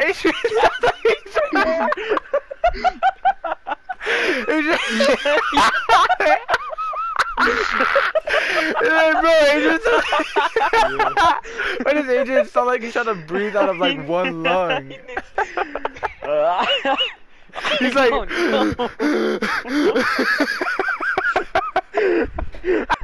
Adrian sounds like he's bro, Adrian sounds Why does Adrian sound like he's trying to breathe out of like one lung? He's like